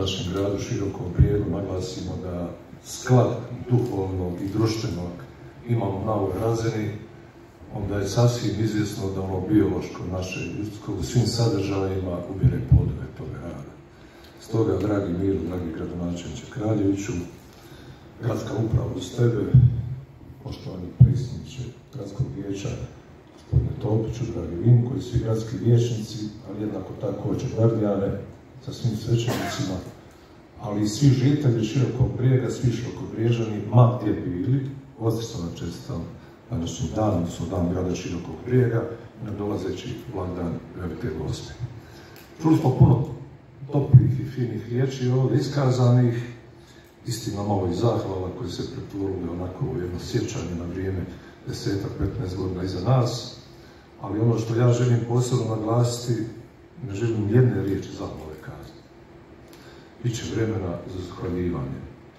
našem gradu Širokom Brijegu naglasimo da sklad duhovnog i društvenog imamo na ovoj razini, onda je sasvim izvjesno da ono biološko naše ljudsko u svim sadržajima ubire plodove toga rada. Stoga, dragi Miro, dragi gradonačelniče Kraljeviću, gradska uprava uz tebe, poštovani predsjedniče gradskog vijeća, gospodine Topiću, dragi Vinko i svi gradski vijećnici, ali jednako također gvardijane, sa svim svećenicima, ali i svi žitelji Širokog Brijega, svi Širokobriježani, ma gdje bili, odlično vam čestitam današnji dan, odnosno dan grada Širokog Brijega, na dolazeći blagdan Velike Gospe. Čuli smo puno toplih i finih riječi ovdje iskazanih, istina malo i zahvala koje se pretvorile onako u jedno sjećanje na vrijeme 10-15 godina iza nas, ali ono što ja želim posebno naglasiti, ne želim jedne riječi zahvale kazati. Biće vremena za zahvaljivanje.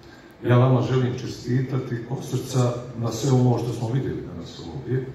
Ja vama želim čestitati od srca na sve ono što smo vidjeli danas ovdje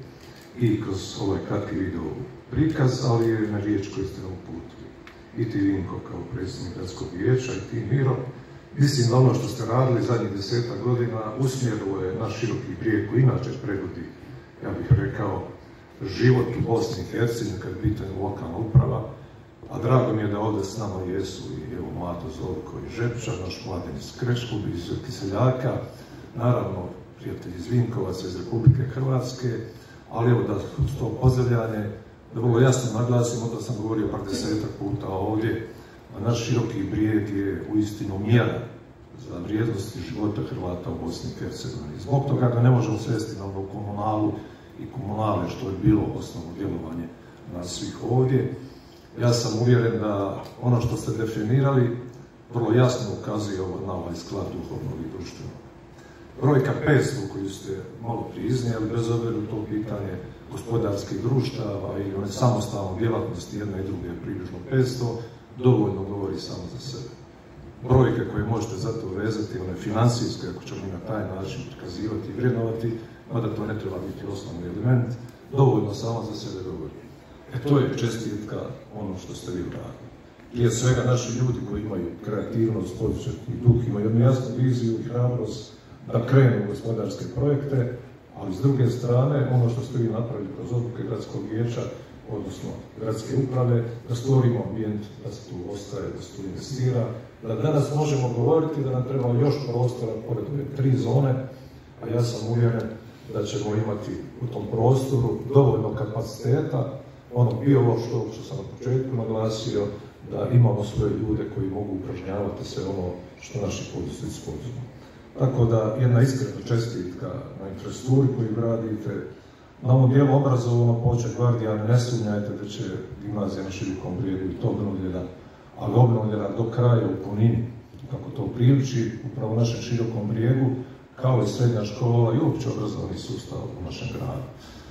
i kroz ovaj kratki video prikaz, ali i na riječ koju ste nam uputili. I ti Vinko kao predsjednik gradskog vijeća i ti Miro. Mislim da ono što ste radili zadnjih 10 godina usmjerilo je naš Široki Brijeg koji inače predvodi, ja bih rekao, život u Bosni i Hercegovini kad je pitanje lokalna uprava, a drago mi je da ovdje s nama jesu i evo Mato Zovko i Žepča, naš mladen iz Kreškog, iz Kiseljaka, naravno prijatelji iz Vinkovaca, iz Republike Hrvatske, ali evo da uz to pozdravljanje, da vrlo jasno naglasimo, da sam govorio par 10 puta ovdje, a naš Široki Brijeg je uistinu mjera za vrijednosti života Hrvata u Bosni i Hercegovini. Zbog toga ga ne možemo svesti na ono komunalu i komunale što je bilo osnovno djelovanje nas svih ovdje. Ja sam uvjeren da ono što ste definirali vrlo jasno ukazuje na ovaj sklad duhovnog i društvenog. Brojka 500 koju ste malo prije iznijeli, bez obzira u to pitanje gospodarskih društava ili one samostalne djelatnosti jedne i druge približno 500, dovoljno govori samo za sebe. Brojke koje možete zato vezati, one financijske, ako ćemo i na taj način prikazivati i vrednovati, mada to ne treba biti osnovni element, dovoljno samo za sebe govori. To je čestitka ono što ste vi uradili. Prije svega naši ljudi koji imaju kreativnost, poduzetni duh, imaju jednu jasnu viziju i hrabrost da krenu gospodarske projekte, ali s druge strane, ono što ste vi napravili kroz odluke gradskog vijeća, odnosno gradske uprave, da stvorimo ambijent, da se tu ostaje, da se tu investira, da danas možemo govoriti da nam treba još prostora pored ove 3 zone, a ja sam uvjeren da ćemo imati u tom prostoru dovoljno kapaciteta, ono biološko, što sam na početku naglasio, da imamo svoje ljude koji mogu upražnjavati sve ono što naši poduzetnici poduzmu. Tako da jedna iskrena čestitka na infrastrukturi koju gradite, na ovom dijelu obrazovnog područja Gvardijane, ne sumnjajte da će gimnazija na Širokom Brijegu i to obnovljena, ali obnovljena do kraja u punini, kako to priliči upravo našem Širokom Brijegu, kao i srednja škola i uopće obrazovni sustav u našem gradu.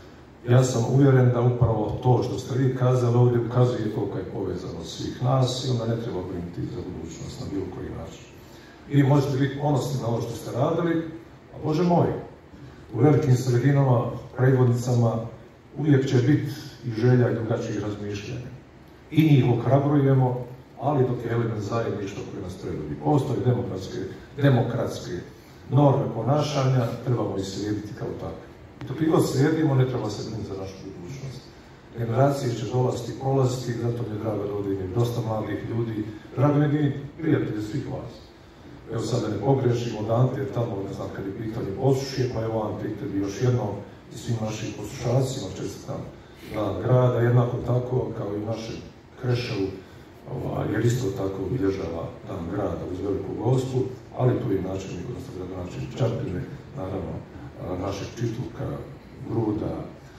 Ja sam uvjeren da upravo to što ste vi kazali ovdje ukazuje koliko je povezano svih nas i onda ne treba brinuti za budućnost na bilo koji način. I možete biti ponosni na ovo što ste radili, a Bože moj, u velikim sredinama, predvodnicama uvijek će biti i želja i drugačijih razmišljanja. I njih ohrabrujemo, ali dok je element zajedništva koji nas predvodi. Postoje demokratske norme ponašanja, trebamo ih slijediti kao takve. I dok ih god slijedimo, ne treba se brinuti za našu budućnost. Generacije će dolaziti i prolaziti, zato mi je drago da ovdje imam dosta mladih ljudi, drago mi je prijatelji svih vas. Evo sada ne pogrešim od Ante, tamo ne znam kad je pitanje Posušje, pa evo Ante i tebi još jednom i svim našim poslušalcima čestitam dan grada, jednako tako kao i našem Kreševu, jer isto tako obilježava dan grada uz Veliku Gospu, ali tu je načelnik, odnosno gradonačelnik Čapljine, naravno našeg Čitluka, Gruda,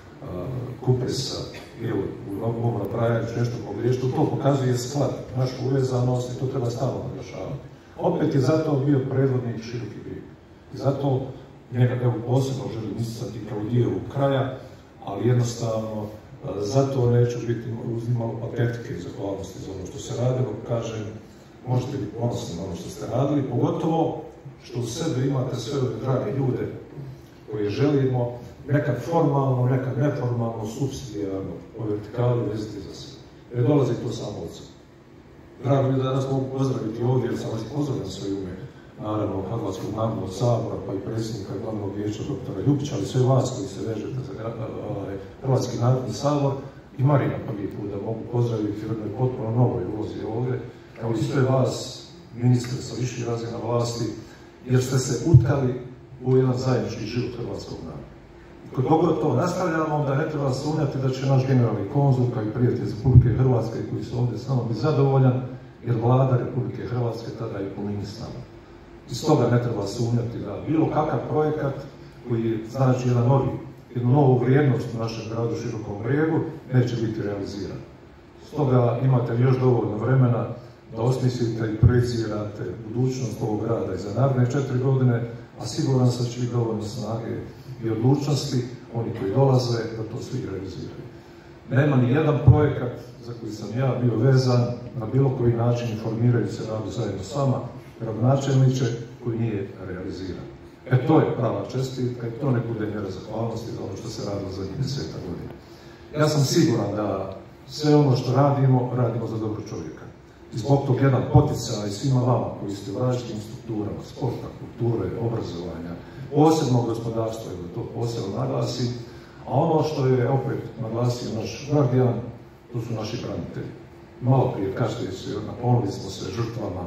Kupresa, evo, u mom nabrajanju nešto pogriješiti, to pokazuje sklad, našu uvezanost i to treba stalno naglašavati. Opet je zato bio predvodnik Široki Brijeg. I zato njega evo posebno želim isticati kao dio kraja, ali jednostavno zato neću biti uzim malo patetike i zahvalnosti za ono što se radilo. Kažem, možete biti ponosni na ono što ste radili, pogotovo što u sebe imate sve ove drage ljude koje želimo nekad formalno, nekad neformalno, supsidijarno, po vertikali vezati za sebe. Jer dolazi to samo od sebe. Drago mi je da nas mogu pozdraviti ovdje, jer sam vas pozdravio sve ime, naravno Hrvatskog narodnog sabora, pa i predsjednika glavnog vijeća doktora Ljubića, ali sve vas koji se vežete za Hrvatski narodni sabor i Marina prvi put da mogu pozdraviti u jednoj potpuno novoj ulozi ovdje, kao i sve vas, ministre sa viših razina vlasti, jer ste se utkali u jedan zajednički život hrvatskog naroda. Kod god to nastavljamo, onda ne treba sumnjati da će naš generalni konzul, kao i prijatelj iz Republike Hrvatske koji su ovdje s nama, biti zadovoljan, jer vlada Republike Hrvatske tada je po liniji s nama. Iz toga ne treba sumnjati da bilo kakav projekat koji znači jednu novu vrijednost u našem gradu Širokom Brijegu neće biti realiziran. Stoga imate još dovoljno vremena da osmislite i projecirate budućnost ovog grada i za naredne 4 godine, a siguran sam da će biti dovoljno snage i odlučnosti, oni koji dolaze, da to svi realiziraju. Nema ni jedan projekat za koji sam ja bio vezan na bilo koji način informirajući se radu zajedno s vama, gradonačelniče, koji nije realiziran. To je prava čestitka i to ne bude mjera zahvalnosti za ono što se radilo zadnjih 10 godina. Ja sam siguran da sve ono što radimo, radimo za dobro čovjeka. I zbog tog jedan poticaj svima vama koji ste u različitim strukturama, sporta, kulture, obrazovanja, posebno gospodarstva, da to posebno naglasim, a ono što je opet naglasio naš gardijan, to su naši branitelji. Malo prije kažete se, naponili smo se žrtvama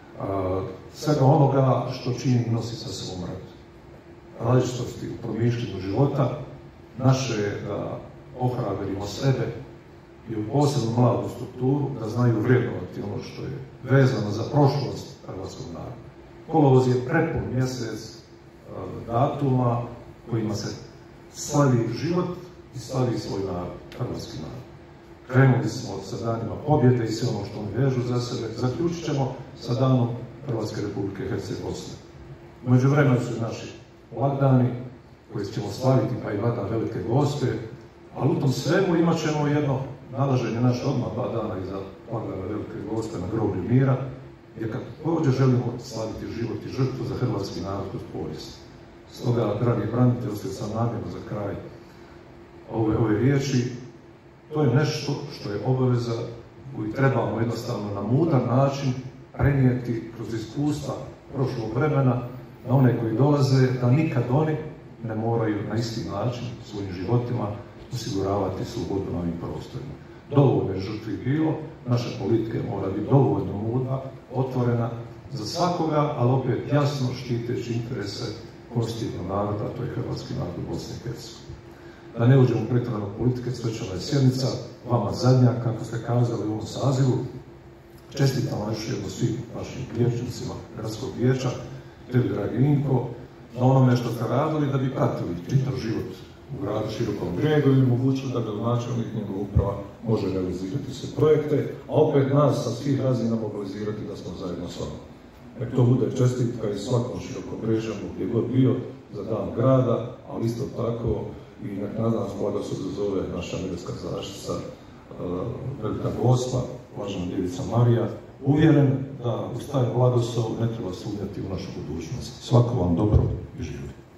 svega onoga što čini i nosi sa sobom rat. Različitosti u promišljenju života, naše je da ohrabrimo sebe i u posebnu mladu strukturu da znaju vrednovati ono što je vezano za prošlost hrvatskog naroda. Kolovoz je prepun mjesec datuma kojima se slavi život i slavi svoj narod, hrvatski narod. Krenuli smo sa danima pobjede i sve ono što oni vežu za sebe. Zaključit ćemo sa danom Hrvatske Republike Herceg Bosne. U međuvremenu su naši blagdani koje ćemo slaviti, pa i blagdan Velike Gospe, ali u tom svemu imat ćemo jedno nalaženje naše odmah 2 dana iza blagdana Velike Gospe na groblju mira, jer kad ovdje želimo slaviti život i žrtvu za hrvatski narod kroz povijest. Stoga, dragi branitelji, ostavio sam namjerno za kraj ove riječi, to je nešto što je obaveza koju trebamo jednostavno na mudar način prenijeti kroz iskustva prošlog vremena na one koji dolaze, da nikad oni ne moraju na isti način svojim životima osiguravati slobodu na ovim prostorima. Dovoljno je žrtvi bilo, naša politika mora biti dovoljno mudra, otvorena za svakoga, ali opet jasno štiteći interese konstitutivnog naroda, to je hrvatski narod u Bosni i Hercegovini. Da ne uđemo u pretjeranu politike, svečana je sjednica, vama zadnja, kako ste kazali u ovom sazivu. Čestitam vam još jedno svim vašim vijećnicima Gradskog vijeća, tebi, dragi Vinko, na onome što ste radili da bi pratili čitav život u gradu Širokom Brijegu i mogućnost da gradonačelnik njegov uprava može realizirati sve projekte, a opet nas sa svih razina mobilizirati da smo zajedno s vama. Nek to bude čestitka i svakom Širokobrežanu gdje god bio za dan grada, ali isto tako i nek na nas blagoslov zove naša nebeska zaštita, Velika Gospa, Blažena Djevica Marija, uvjeren da uz taj blagoslov ne treba sumnjati u našu budućnost. Svako vam dobro i živjeti.